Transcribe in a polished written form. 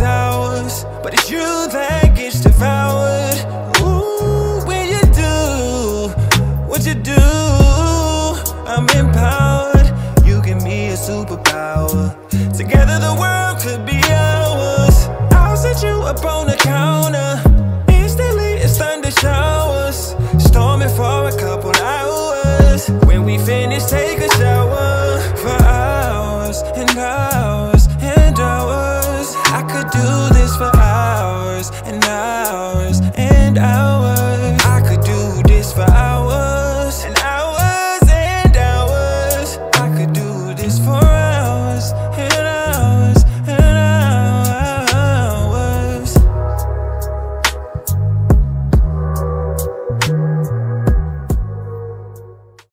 ours, but it's you that gets devoured. Ooh, when you do what you do, I'm empowered. You give me a superpower. Together the world could be ours. I'll set you up on the counter. Instantly it's thunder showers, storming for a couple hours. When we finish, take a shower for hours and hours and hours. I could do